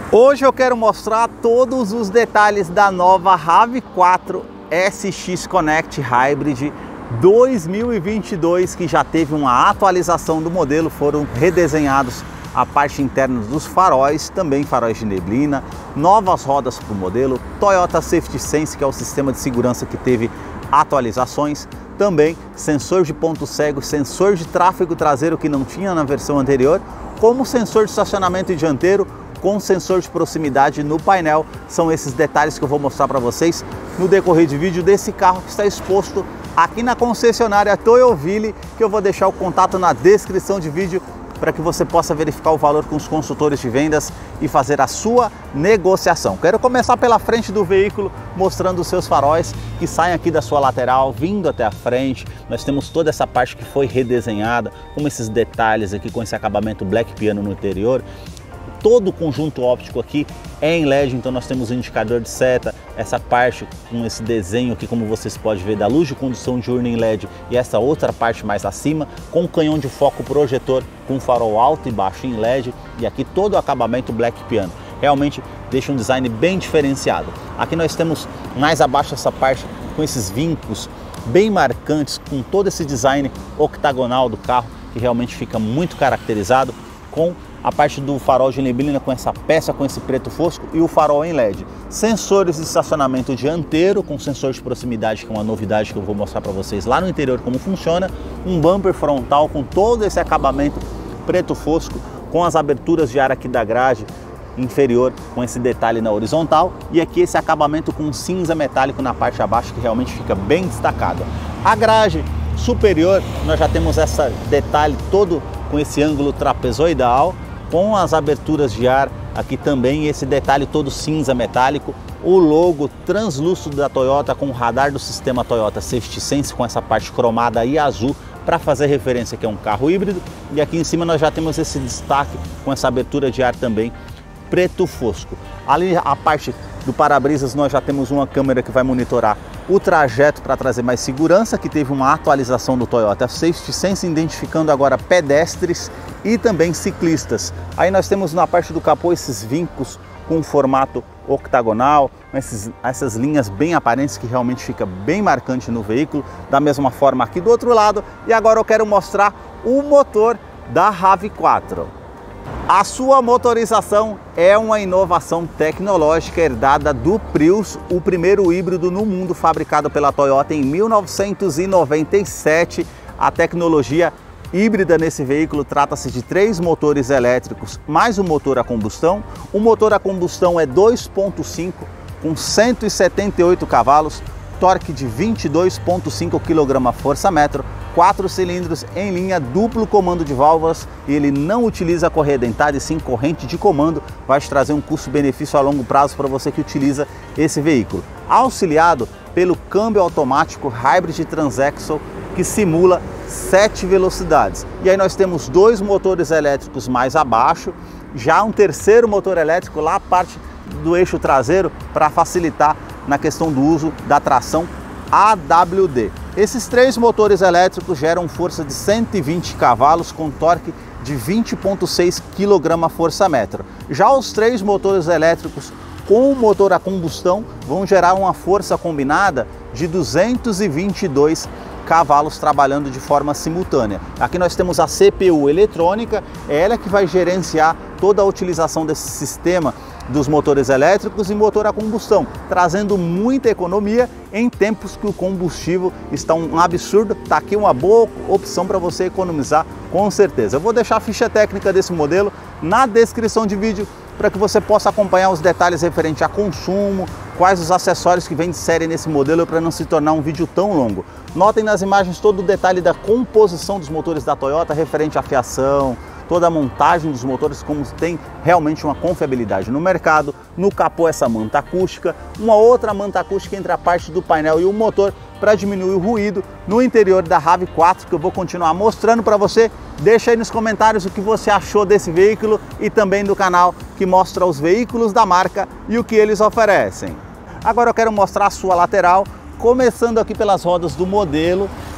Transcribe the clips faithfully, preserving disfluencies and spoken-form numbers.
Hoje eu quero mostrar todos os detalhes da nova RAV quatro S X Connect Hybrid dois mil e vinte e dois, que já teve uma atualização do modelo. Foram redesenhados a parte interna dos faróis, também faróis de neblina, novas rodas para o modelo, Toyota Safety Sense, que é o sistema de segurança que teve atualizações, também sensor de ponto cego, sensor de tráfego traseiro que não tinha na versão anterior, como sensor de estacionamento dianteiro, com sensor de proximidade no painel. São esses detalhes que eu vou mostrar para vocês no decorrer de vídeo desse carro que está exposto aqui na concessionária Toyoville, que eu vou deixar o contato na descrição de vídeo para que você possa verificar o valor com os consultores de vendas e fazer a sua negociação. Quero começar pela frente do veículo, mostrando os seus faróis que saem aqui da sua lateral, vindo até a frente. Nós temos toda essa parte que foi redesenhada, com esses detalhes aqui, com esse acabamento black piano no interior. Todo o conjunto óptico aqui é em L E D, então nós temos o indicador de seta, essa parte com esse desenho aqui, como vocês podem ver, da luz de condução diurna em L E D, e essa outra parte mais acima com o canhão de foco projetor com farol alto e baixo em L E D, e aqui todo o acabamento black piano. Realmente deixa um design bem diferenciado. Aqui nós temos mais abaixo essa parte com esses vincos bem marcantes, com todo esse design octagonal do carro, que realmente fica muito caracterizado, com a parte do farol de neblina com essa peça, com esse preto fosco, e o farol em L E D. Sensores de estacionamento dianteiro com sensor de proximidade, que é uma novidade que eu vou mostrar para vocês lá no interior como funciona. Um bumper frontal com todo esse acabamento preto fosco, com as aberturas de ar aqui da grade inferior, com esse detalhe na horizontal, e aqui esse acabamento com cinza metálico na parte de abaixo, que realmente fica bem destacado. A grade superior, nós já temos esse detalhe todo com esse ângulo trapezoidal, com as aberturas de ar aqui também, esse detalhe todo cinza metálico, o logo translúcido da Toyota com o radar do sistema Toyota Safety Sense, com essa parte cromada e azul, para fazer referência que é um carro híbrido. E aqui em cima nós já temos esse destaque com essa abertura de ar também preto fosco. Ali a parte do para-brisas nós já temos uma câmera que vai monitorar o trajeto para trazer mais segurança, que teve uma atualização do Toyota Safety Sense, identificando agora pedestres e também ciclistas. Aí nós temos na parte do capô esses vincos com formato octagonal, esses, essas linhas bem aparentes que realmente fica bem marcante no veículo, da mesma forma aqui do outro lado. E agora eu quero mostrar o motor da RAV quatro. A sua motorização é uma inovação tecnológica herdada do Prius, o primeiro híbrido no mundo fabricado pela Toyota em mil novecentos e noventa e sete. A tecnologia híbrida nesse veículo trata-se de três motores elétricos mais um motor a combustão. O motor a combustão é dois ponto cinco com cento e setenta e oito cavalos, torque de vinte e dois vírgula cinco quilograma-força-metro, quatro cilindros em linha, duplo comando de válvulas, e ele não utiliza correia dentada e sim corrente de comando. Vai te trazer um custo-benefício a longo prazo para você que utiliza esse veículo. Auxiliado pelo câmbio automático Hybrid Transaxle, que simula sete velocidades. E aí nós temos dois motores elétricos mais abaixo, já um terceiro motor elétrico lá a parte do eixo traseiro para facilitar na questão do uso da tração A W D. Esses três motores elétricos geram força de cento e vinte cavalos com torque de vinte vírgula seis quilograma-força-metro. Já os três motores elétricos com o motor a combustão vão gerar uma força combinada de duzentos e vinte e dois cavalos trabalhando de forma simultânea. Aqui nós temos a C P U eletrônica, é ela que vai gerenciar toda a utilização desse sistema dos motores elétricos e motor a combustão, trazendo muita economia em tempos que o combustível está um absurdo. Tá aqui uma boa opção para você economizar, com certeza. Eu vou deixar a ficha técnica desse modelo na descrição de vídeo para que você possa acompanhar os detalhes referentes a consumo, quais os acessórios que vem de série nesse modelo, para não se tornar um vídeo tão longo. Notem nas imagens todo o detalhe da composição dos motores da Toyota, referente à fiação, toda a montagem dos motores, como tem realmente uma confiabilidade no mercado. No capô essa manta acústica, uma outra manta acústica entre a parte do painel e o motor para diminuir o ruído. No interior da RAV quatro, que eu vou continuar mostrando para você. Deixa aí nos comentários o que você achou desse veículo e também do canal que mostra os veículos da marca e o que eles oferecem. Agora eu quero mostrar a sua lateral, começando aqui pelas rodas do modelo, que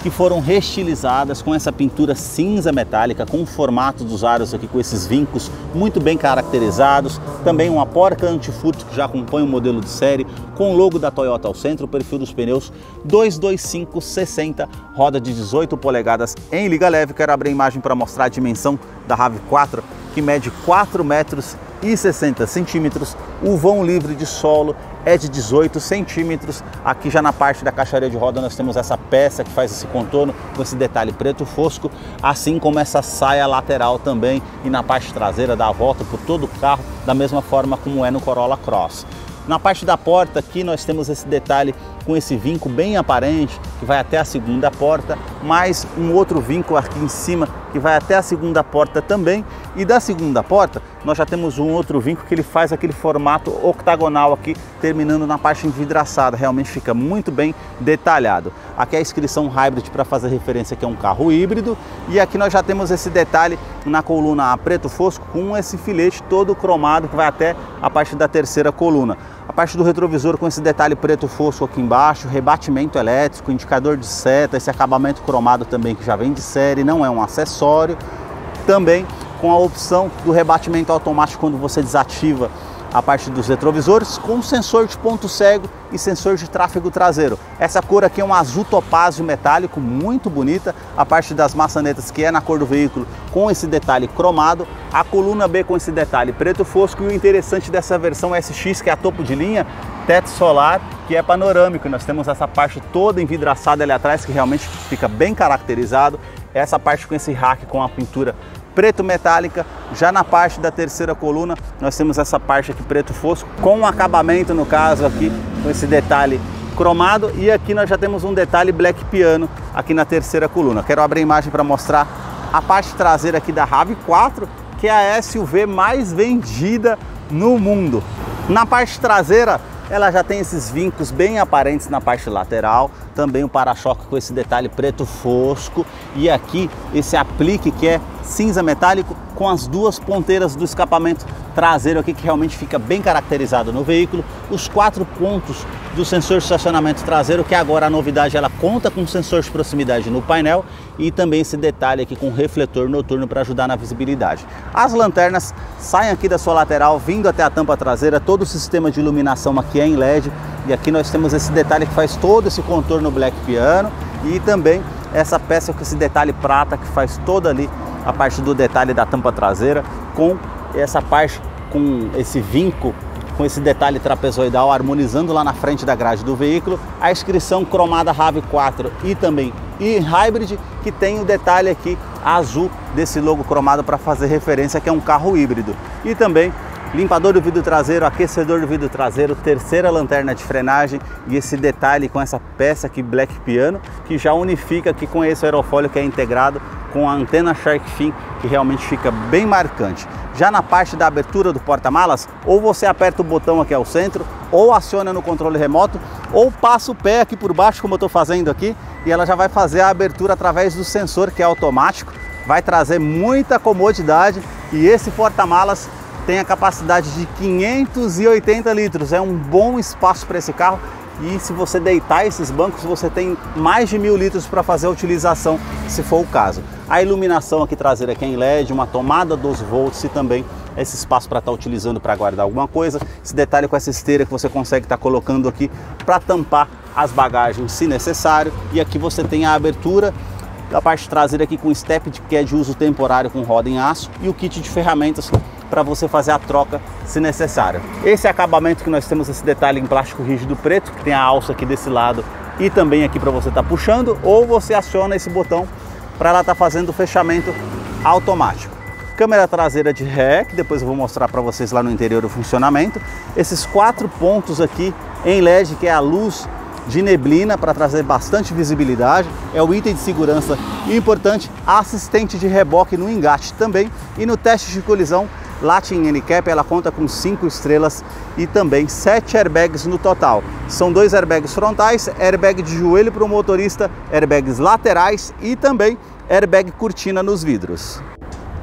que foram reestilizadas com essa pintura cinza metálica, com o formato dos aros aqui, com esses vincos muito bem caracterizados. Também uma porca anti-furto que já acompanha o modelo de série, com o logo da Toyota ao centro, o perfil dos pneus dois dois cinco sessenta, roda de dezoito polegadas em liga leve. Quero abrir a imagem para mostrar a dimensão da RAV quatro, que mede quatro metros e sessenta centímetros. O vão livre de solo é de dezoito centímetros. Aqui já na parte da caixaria de roda nós temos essa peça que faz esse contorno com esse detalhe preto fosco, assim como essa saia lateral também, e na parte traseira dá a volta por todo o carro, da mesma forma como é no Corolla Cross. Na parte da porta aqui nós temos esse detalhe com esse vinco bem aparente, que vai até a segunda porta, mais um outro vinco aqui em cima que vai até a segunda porta também. E da segunda porta nós já temos um outro vinco que ele faz aquele formato octagonal aqui, terminando na parte envidraçada. Realmente fica muito bem detalhado. Aqui é a inscrição Hybrid para fazer referência que é um carro híbrido. E aqui nós já temos esse detalhe na coluna preto fosco com esse filete todo cromado que vai até a parte da terceira coluna. A parte do retrovisor com esse detalhe preto fosco aqui embaixo, rebatimento elétrico, indicador de seta, esse acabamento cromado também que já vem de série, não é um acessório. Também com a opção do rebatimento automático quando você desativa a parte dos retrovisores, com sensor de ponto cego e sensor de tráfego traseiro. Essa cor aqui é um azul topázio metálico, muito bonita. A parte das maçanetas que é na cor do veículo, com esse detalhe cromado. A coluna B com esse detalhe preto fosco. E o interessante dessa versão S X, que é a topo de linha, teto solar, que é panorâmico. Nós temos essa parte toda envidraçada ali atrás, que realmente fica bem caracterizado. Essa parte com esse rack com a pintura preto metálica. Já na parte da terceira coluna nós temos essa parte aqui preto fosco, com um acabamento no caso aqui com esse detalhe cromado. E aqui nós já temos um detalhe black piano aqui na terceira coluna. Quero abrir a imagem para mostrar a parte traseira aqui da RAV quatro, que é a S U V mais vendida no mundo. Na parte traseira ela já tem esses vincos bem aparentes na parte lateral, também o para-choque com esse detalhe preto fosco, e aqui esse aplique que é cinza metálico com as duas ponteiras do escapamento traseiro aqui, que realmente fica bem caracterizado no veículo. Os quatro pontos do sensor de estacionamento traseiro, que agora a novidade, ela conta com sensor de proximidade no painel, e também esse detalhe aqui com refletor noturno para ajudar na visibilidade. As lanternas saem aqui da sua lateral, vindo até a tampa traseira. Todo o sistema de iluminação aqui é em L E D, e aqui nós temos esse detalhe que faz todo esse contorno black piano, e também essa peça com esse detalhe prata que faz toda ali a parte do detalhe da tampa traseira, com essa parte com esse vinco, com esse detalhe trapezoidal harmonizando lá na frente da grade do veículo. A inscrição cromada RAV quatro e também e Hybrid, que tem o detalhe aqui azul desse logo cromado para fazer referência que é um carro híbrido. E também limpador do vidro traseiro, aquecedor do vidro traseiro, terceira lanterna de frenagem, e esse detalhe com essa peça aqui black piano, que já unifica aqui com esse aerofólio que é integrado com a antena Shark Fin, que realmente fica bem marcante. Já na parte da abertura do porta-malas, ou você aperta o botão aqui ao centro, ou aciona no controle remoto, ou passa o pé aqui por baixo, como eu estou fazendo aqui, e ela já vai fazer a abertura através do sensor, que é automático. Vai trazer muita comodidade, e esse porta-malas tem a capacidade de quinhentos e oitenta litros, é um bom espaço para esse carro. E se você deitar esses bancos, você tem mais de mil litros para fazer a utilização, se for o caso. A iluminação aqui traseira aqui é em L E D, uma tomada doze volts e também esse espaço para estar utilizando para guardar alguma coisa. Esse detalhe com essa esteira que você consegue estar colocando aqui para tampar as bagagens se necessário. E aqui você tem a abertura da parte traseira aqui com step, que é de uso temporário com roda em aço, e o kit de ferramentas para você fazer a troca se necessário. Esse acabamento que nós temos, esse detalhe em plástico rígido preto, que tem a alça aqui desse lado e também aqui para você estar puxando, ou você aciona esse botão para ela estar fazendo o fechamento automático. Câmera traseira de ré, que depois eu vou mostrar para vocês lá no interior o funcionamento. Esses quatro pontos aqui em L E D, que é a luz de neblina para trazer bastante visibilidade, é o item de segurança importante. A assistente de reboque no engate também, e no teste de colisão Latin N CAP ela conta com cinco estrelas e também sete airbags no total. São dois airbags frontais, airbag de joelho para o motorista, airbags laterais e também airbag cortina nos vidros.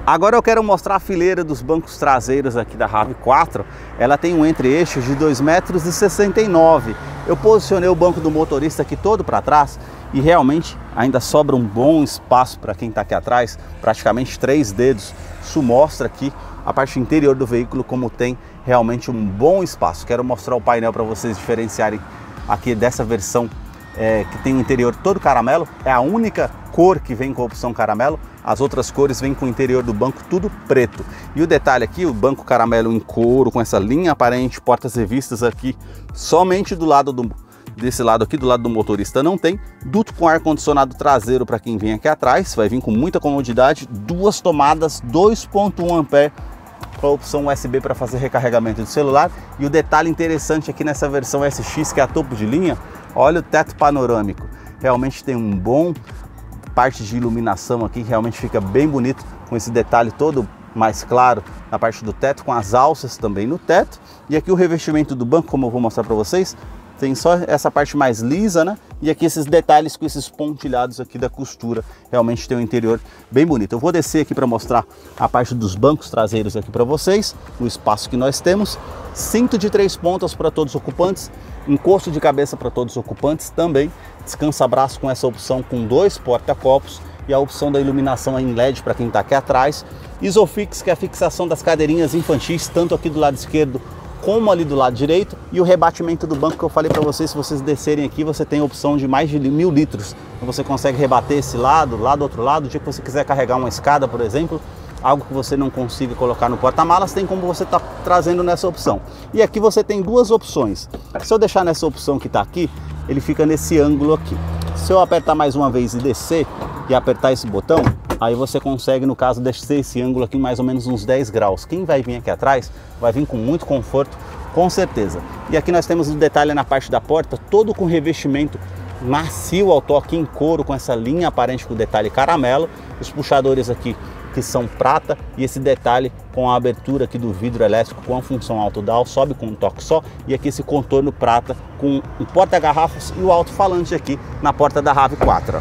Agora eu quero mostrar a fileira dos bancos traseiros aqui da RAV quatro. Ela tem um entre-eixo de dois metros e sessenta e nove. Eu posicionei o banco do motorista aqui todo para trás e realmente ainda sobra um bom espaço para quem está aqui atrás, praticamente três dedos. Isso mostra aqui a parte interior do veículo como tem realmente um bom espaço. Quero mostrar o painel para vocês diferenciarem aqui dessa versão é, que tem o interior todo caramelo. É a única cor que vem com a opção caramelo. As outras cores vêm com o interior do banco tudo preto. E o detalhe aqui, o banco caramelo em couro, com essa linha aparente, portas revistas aqui, somente do lado do, desse lado aqui, do lado do motorista não tem. Duto com ar-condicionado traseiro para quem vem aqui atrás, vai vir com muita comodidade. Duas tomadas, dois ponto um ampere, com a opção U S B para fazer recarregamento do celular. E o detalhe interessante aqui nessa versão S X, que é a topo de linha, olha o teto panorâmico. Realmente tem um bom... parte de iluminação aqui, realmente fica bem bonito, com esse detalhe todo mais claro na parte do teto, com as alças também no teto. E aqui o revestimento do banco, como eu vou mostrar para vocês, tem só essa parte mais lisa, né? E aqui esses detalhes com esses pontilhados aqui da costura, realmente tem um interior bem bonito. Eu vou descer aqui para mostrar a parte dos bancos traseiros aqui para vocês, o espaço que nós temos. Cinto de três pontas para todos os ocupantes, encosto de cabeça para todos os ocupantes também, descansa-braço com essa opção com dois porta-copos e a opção da iluminação em L E D para quem está aqui atrás. Isofix, que é a fixação das cadeirinhas infantis, tanto aqui do lado esquerdo como ali do lado direito, e o rebatimento do banco que eu falei para vocês. Se vocês descerem aqui, você tem a opção de mais de mil litros, então você consegue rebater esse lado, lá do outro lado. O dia que você quiser carregar uma escada, por exemplo, algo que você não consiga colocar no porta-malas, tem como você está trazendo nessa opção. E aqui você tem duas opções. Se eu deixar nessa opção que está aqui, ele fica nesse ângulo aqui. Se eu apertar mais uma vez e descer e apertar esse botão, aí você consegue, no caso, descer esse ângulo aqui mais ou menos uns dez graus. Quem vai vir aqui atrás vai vir com muito conforto, com certeza. E aqui nós temos um detalhe na parte da porta, todo com revestimento macio ao toque em couro, com essa linha aparente com detalhe caramelo. Os puxadores aqui que são prata, e esse detalhe com a abertura aqui do vidro elétrico com a função auto-down, sobe com um toque só. E aqui esse contorno prata com o porta-garrafas e o alto-falante aqui na porta da RAV quatro.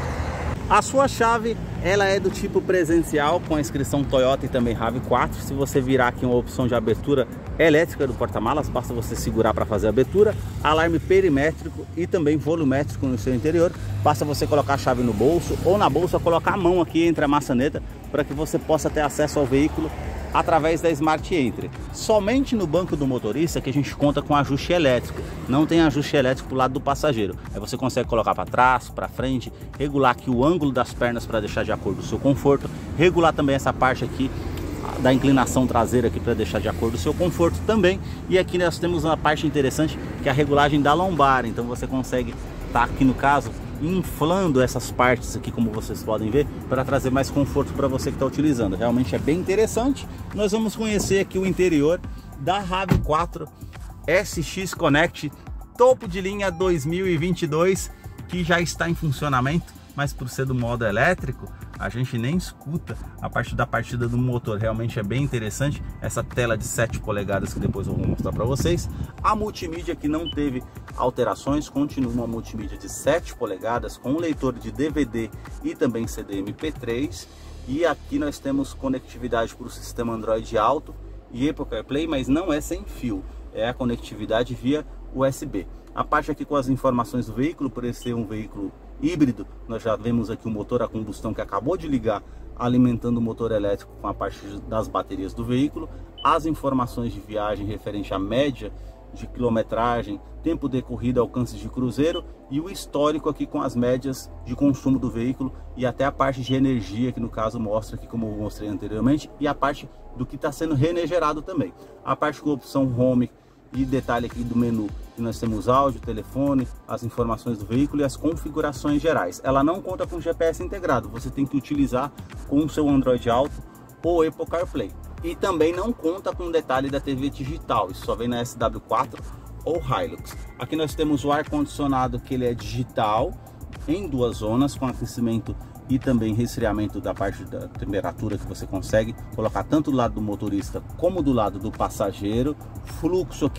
A sua chave, ela é do tipo presencial, com a inscrição Toyota e também RAV quatro. Se você virar aqui uma opção de abertura elétrica do porta-malas, basta você segurar para fazer a abertura. Alarme perimétrico e também volumétrico no seu interior. Basta você colocar a chave no bolso ou na bolsa, colocar a mão aqui entre a maçaneta para que você possa ter acesso ao veículo através da Smart Entry. Somente no banco do motorista que a gente conta com ajuste elétrico, não tem ajuste elétrico para o lado do passageiro. Aí você consegue colocar para trás, para frente, regular aqui o ângulo das pernas para deixar de acordo com o seu conforto, regular também essa parte aqui da inclinação traseira aqui para deixar de acordo com o seu conforto também. E aqui nós temos uma parte interessante que é a regulagem da lombar, então você consegue estar aqui no caso inflando essas partes aqui, como vocês podem ver, para trazer mais conforto para você que está utilizando. Realmente é bem interessante. Nós vamos conhecer aqui o interior da RAV quatro S X Connect topo de linha dois mil e vinte e dois, que já está em funcionamento, mas por ser do modo elétrico a gente nem escuta a parte da partida do motor. Realmente é bem interessante essa tela de sete polegadas que depois eu vou mostrar para vocês. A multimídia que não teve alterações, continua uma multimídia de sete polegadas com um leitor de D V D e também C D M P três. E aqui nós temos conectividade para o sistema Android Auto e Apple CarPlay, mas não é sem fio, é a conectividade via U S B. A parte aqui com as informações do veículo, por ser um veículo híbrido, nós já vemos aqui o motor a combustão que acabou de ligar, alimentando o motor elétrico com a parte das baterias do veículo. As informações de viagem referente à média de quilometragem, tempo decorrido, alcance de cruzeiro, e o histórico aqui com as médias de consumo do veículo e até a parte de energia, que no caso mostra aqui como eu mostrei anteriormente, e a parte do que está sendo regenerado também. A parte com a opção Home e detalhe aqui do menu, que nós temos áudio, telefone, as informações do veículo e as configurações gerais. Ela não conta com G P S integrado, você tem que utilizar com o seu Android Auto ou Apple CarPlay. E também não conta com detalhe da T V digital, isso só vem na S W quatro ou Hilux. Aqui nós temos o ar-condicionado, que ele é digital, em duas zonas, com aquecimento e também resfriamento da parte da temperatura, que você consegue colocar tanto do lado do motorista como do lado do passageiro. Fluxo aqui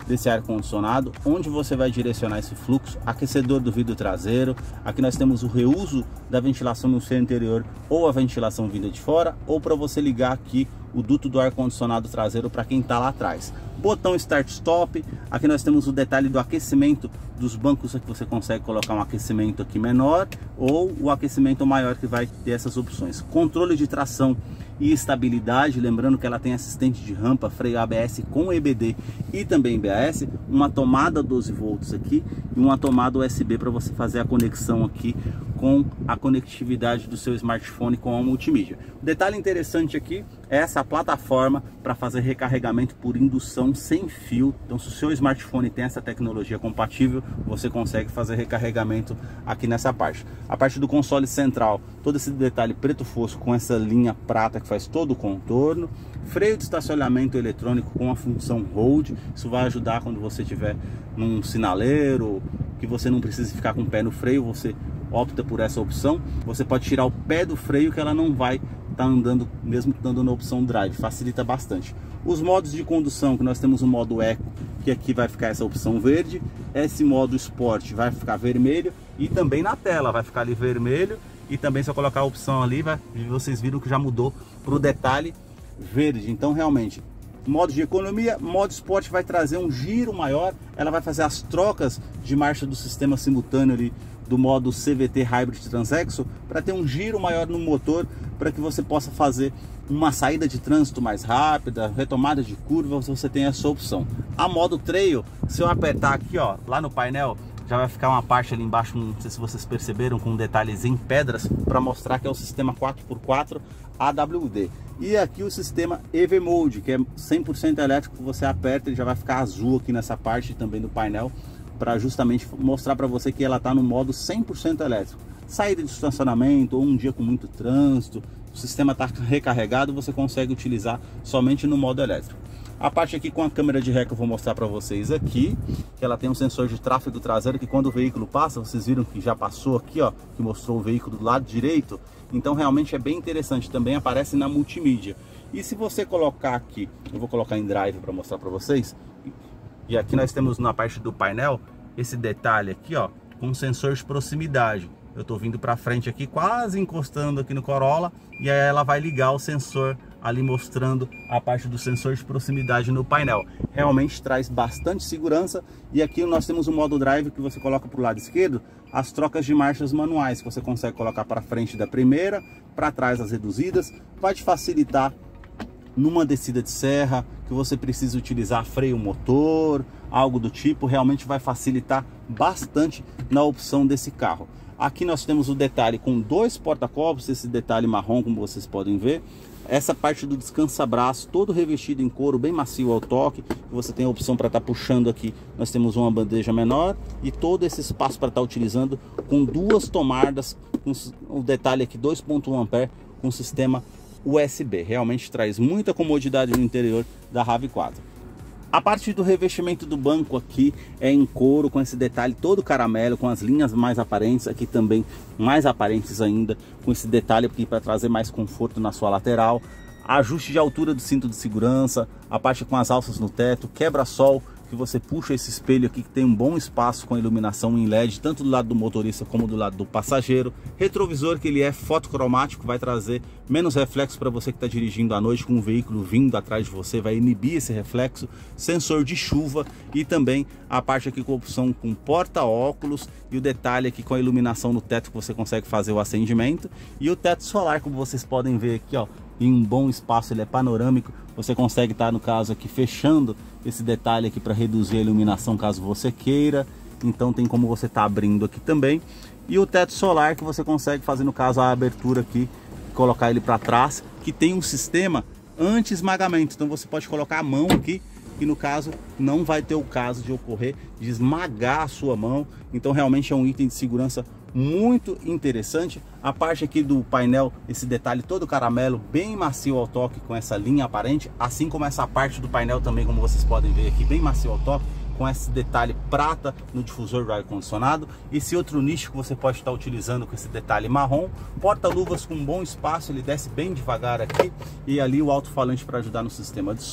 desse ar-condicionado, onde você vai direcionar esse fluxo, aquecedor do vidro traseiro. Aqui nós temos o reuso da ventilação no seu interior ou a ventilação vinda de fora, ou para você ligar aqui o duto do ar-condicionado traseiro para quem está lá atrás. Botão Start-Stop, aqui nós temos o detalhe do aquecimento dos bancos, aqui você consegue colocar um aquecimento aqui menor ou o aquecimento maior, que vai ter essas opções. Controle de tração e estabilidade, lembrando que ela tem assistente de rampa, freio A B S com E B D e também B A S, uma tomada doze volts aqui e uma tomada U S B para você fazer a conexão aqui com a conectividade do seu smartphone com a multimídia. O detalhe interessante aqui é essa plataforma para fazer recarregamento por indução sem fio. Então, se o seu smartphone tem essa tecnologia compatível, você consegue fazer recarregamento aqui nessa parte. A parte do console central, todo esse detalhe preto fosco com essa linha prata que faz todo o contorno. Freio de estacionamento eletrônico com a função Hold, isso vai ajudar quando você estiver num sinaleiro, que você não precisa ficar com o pé no freio, você opta por essa opção. Você pode tirar o pé do freio que ela não vai estar andando, mesmo estando na opção Drive, facilita bastante. Os modos de condução, que nós temos o modo Eco, que aqui vai ficar essa opção verde, esse modo Sport vai ficar vermelho, e também na tela vai ficar ali vermelho, e também se eu colocar a opção ali, vai, vocês viram que já mudou para o detalhe verde. Então realmente, modo de economia, modo Sport vai trazer um giro maior, ela vai fazer as trocas de marcha do sistema simultâneo ali, do modo C V T Hybrid Transaxle, para ter um giro maior no motor, para que você possa fazer uma saída de trânsito mais rápida, retomada de curvas, você tem essa opção. A modo Trail, se eu apertar aqui, ó, lá no painel, já vai ficar uma parte ali embaixo, não sei se vocês perceberam, com detalhes em pedras, para mostrar que é o sistema quatro por quatro A W D. E aqui o sistema E V Mode, que é cem por cento elétrico, você aperta e já vai ficar azul aqui nessa parte também do painel, para justamente mostrar para você que ela está no modo cem por cento elétrico. Saída de estacionamento ou um dia com muito trânsito, o sistema está recarregado, você consegue utilizar somente no modo elétrico. A parte aqui com a câmera de ré que eu vou mostrar para vocês aqui, que ela tem um sensor de tráfego traseiro, que quando o veículo passa, vocês viram que já passou aqui, ó, que mostrou o veículo do lado direito. Então realmente é bem interessante, também aparece na multimídia. E se você colocar aqui, eu vou colocar em Drive para mostrar para vocês, e aqui nós temos na parte do painel esse detalhe aqui, ó, com sensor de proximidade. Eu estou vindo para frente aqui, quase encostando aqui no Corolla, e aí ela vai ligar o sensor ali, mostrando a parte do sensor de proximidade no painel. Realmente traz bastante segurança. E aqui nós temos o modo Drive, que você coloca para o lado esquerdo as trocas de marchas manuais, que você consegue colocar para frente da primeira, para trás as reduzidas. Vai te facilitar numa descida de serra, que você precisa utilizar freio motor, algo do tipo. Realmente vai facilitar bastante na opção desse carro. Aqui nós temos o detalhe com dois porta-copos, esse detalhe marrom, como vocês podem ver. Essa parte do descansa-braço, todo revestido em couro, bem macio ao toque. Você tem a opção para estar tá puxando aqui. Nós temos uma bandeja menor e todo esse espaço para estar tá utilizando com duas tomadas, com o detalhe aqui dois ponto um ampere, com sistema U S B. Realmente traz muita comodidade no interior da RAV quatro. A parte do revestimento do banco aqui é em couro, com esse detalhe todo caramelo, com as linhas mais aparentes, aqui também mais aparentes ainda, com esse detalhe aqui para trazer mais conforto na sua lateral. Ajuste de altura do cinto de segurança, a parte com as alças no teto, quebra-sol, que você puxa esse espelho aqui que tem um bom espaço com iluminação em L E D, tanto do lado do motorista como do lado do passageiro. Retrovisor, que ele é fotocromático, vai trazer menos reflexo para você que está dirigindo à noite com um veículo vindo atrás de você, vai inibir esse reflexo. Sensor de chuva e também a parte aqui com opção com porta-óculos e o detalhe aqui com a iluminação no teto, que você consegue fazer o acendimento. E o teto solar, como vocês podem ver aqui, ó, em um bom espaço, ele é panorâmico, você consegue estar, no caso aqui, fechando esse detalhe aqui para reduzir a iluminação caso você queira. Então tem como você estar abrindo aqui também. E o teto solar, que você consegue fazer, no caso, a abertura aqui, colocar ele para trás, que tem um sistema anti-esmagamento. Então você pode colocar a mão aqui, que no caso não vai ter o caso de ocorrer de esmagar a sua mão. Então realmente é um item de segurança muito interessante. A parte aqui do painel, esse detalhe todo caramelo, bem macio ao toque, com essa linha aparente, assim como essa parte do painel também, como vocês podem ver aqui, bem macio ao toque, com esse detalhe prata no difusor do ar-condicionado. Esse outro nicho que você pode estar utilizando com esse detalhe marrom. Porta-luvas com bom espaço, ele desce bem devagar aqui, e ali o alto-falante para ajudar no sistema de som.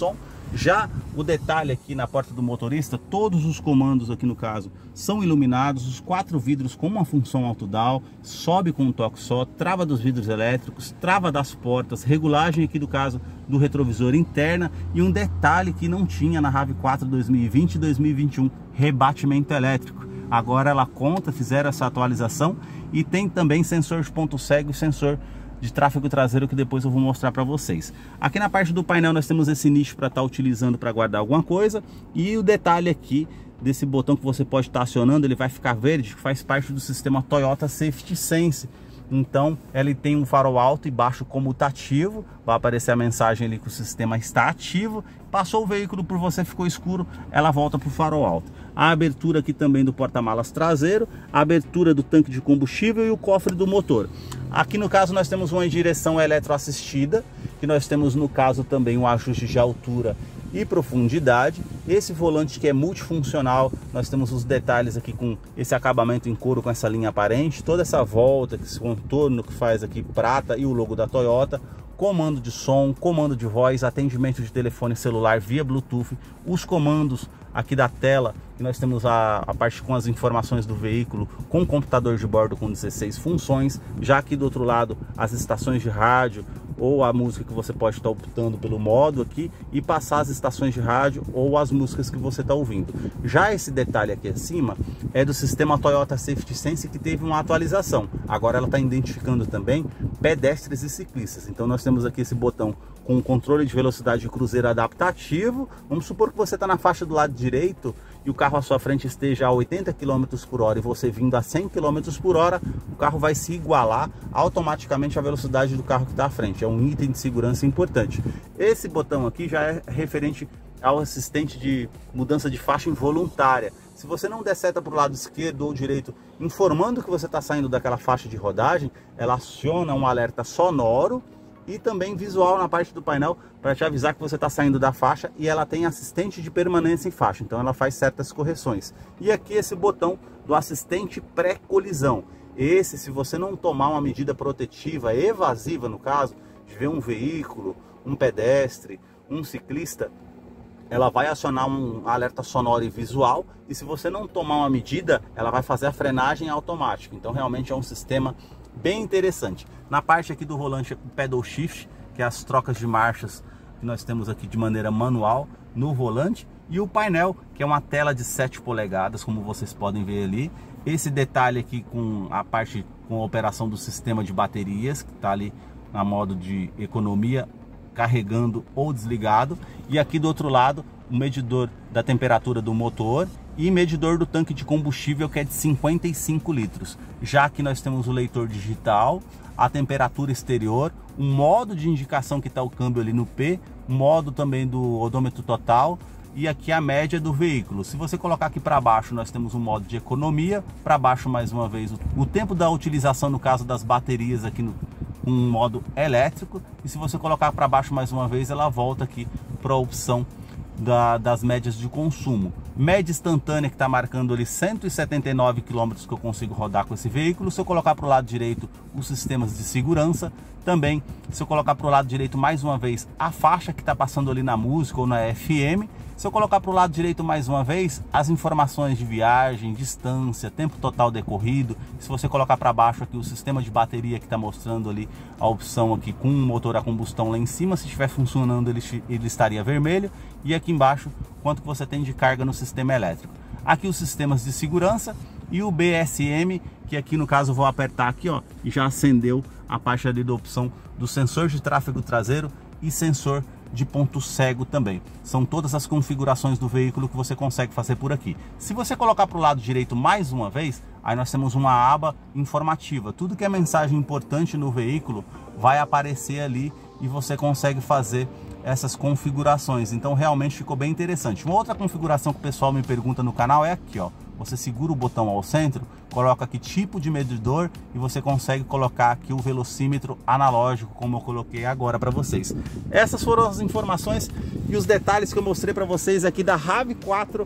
Já o detalhe aqui na porta do motorista, todos os comandos aqui no caso são iluminados, os quatro vidros com uma função auto-down, sobe com um toque só, trava dos vidros elétricos, trava das portas, regulagem aqui do caso do retrovisor interna e um detalhe que não tinha na RAV quatro dois mil e vinte e dois mil e vinte e um, rebatimento elétrico. Agora ela conta, fizeram essa atualização e tem também sensor de ponto cego e sensor de tráfego traseiro que depois eu vou mostrar para vocês. Aqui na parte do painel nós temos esse nicho para estar utilizando para guardar alguma coisa e o detalhe aqui desse botão que você pode estar acionando, ele vai ficar verde, que faz parte do sistema Toyota Safety Sense. Então ele tem um farol alto e baixo comutativo, vai aparecer a mensagem ali que o sistema está ativo. Passou o veículo por você, ficou escuro, ela volta para o farol alto. A abertura aqui também do porta-malas traseiro, a abertura do tanque de combustível e o cofre do motor. Aqui no caso nós temos uma direção eletroassistida, que nós temos no caso também um ajuste de altura e profundidade. Esse volante que é multifuncional, nós temos os detalhes aqui com esse acabamento em couro com essa linha aparente, toda essa volta, esse contorno que faz aqui prata e o logo da Toyota. Comando de som, comando de voz, atendimento de telefone celular via Bluetooth, os comandos aqui da tela, que nós temos a, a parte com as informações do veículo, com computador de bordo com dezesseis funções, já aqui do outro lado as estações de rádio ou a música que você pode estar optando pelo modo aqui e passar as estações de rádio ou as músicas que você está ouvindo. Já esse detalhe aqui acima é do sistema Toyota Safety Sense, que teve uma atualização. Agora ela está identificando também pedestres e ciclistas. Então nós temos aqui esse botão com o controle de velocidade de cruzeiro adaptativo. Vamos supor que você está na faixa do lado direito e o carro à sua frente esteja a oitenta quilômetros por hora e você vindo a cem quilômetros por hora, o carro vai se igualar automaticamente à velocidade do carro que está à frente. É um item de segurança importante. Esse botão aqui já é referente ao assistente de mudança de faixa involuntária. Se você não der seta para o lado esquerdo ou direito, informando que você está saindo daquela faixa de rodagem, ela aciona um alerta sonoro e também visual na parte do painel para te avisar que você está saindo da faixa, e ela tem assistente de permanência em faixa, então ela faz certas correções. E aqui esse botão do assistente pré-colisão. Esse, se você não tomar uma medida protetiva, evasiva no caso, de ver um veículo, um pedestre, um ciclista, ela vai acionar um alerta sonoro e visual, e se você não tomar uma medida, ela vai fazer a frenagem automática. Então realmente é um sistema bem interessante. Na parte aqui do volante, o pedal shift, que é as trocas de marchas que nós temos aqui de maneira manual no volante, e o painel, que é uma tela de sete polegadas, como vocês podem ver ali. Esse detalhe aqui com a parte com a operação do sistema de baterias, que está ali na modo de economia, carregando ou desligado, e aqui do outro lado o medidor da temperatura do motor e medidor do tanque de combustível, que é de cinquenta e cinco litros. Já aqui nós temos o leitor digital, a temperatura exterior, um modo de indicação que está o câmbio ali no P, modo também do odômetro total, e aqui a média do veículo. Se você colocar aqui para baixo, nós temos um modo de economia, para baixo mais uma vez o tempo da utilização no caso das baterias aqui no um modo elétrico, e se você colocar para baixo mais uma vez, ela volta aqui para a opção da, das médias de consumo. Média instantânea, que está marcando ali cento e setenta e nove quilômetros que eu consigo rodar com esse veículo. Se eu colocar para o lado direito os sistemas de segurança, também se eu colocar para o lado direito mais uma vez a faixa que está passando ali na música ou na F M, se eu colocar para o lado direito mais uma vez as informações de viagem, distância, tempo total decorrido. Se você colocar para baixo aqui o sistema de bateria, que está mostrando ali a opção aqui com um motor a combustão lá em cima, se estiver funcionando ele, ele estaria vermelho, e aqui embaixo quanto que você tem de carga no sistema elétrico. Aqui os sistemas de segurança e o B S M, que aqui no caso eu vou apertar aqui, ó, e já acendeu a parte ali da opção do sensor de tráfego traseiro e sensor de ponto cego também. São todas as configurações do veículo que você consegue fazer por aqui. Se você colocar para o lado direito mais uma vez, aí nós temos uma aba informativa. Tudo que é mensagem importante no veículo vai aparecer ali e você consegue fazer essas configurações. Então realmente ficou bem interessante. Uma outra configuração que o pessoal me pergunta no canal é aqui, ó. Você segura o botão ao centro, coloca aqui tipo de medidor e você consegue colocar aqui o velocímetro analógico, como eu coloquei agora para vocês. Essas foram as informações e os detalhes que eu mostrei para vocês aqui da RAV quatro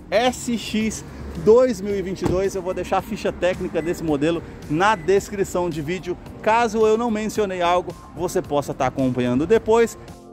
S X dois mil e vinte e dois. Eu vou deixar a ficha técnica desse modelo na descrição de vídeo. Caso eu não mencionei algo, você possa estar acompanhando depois.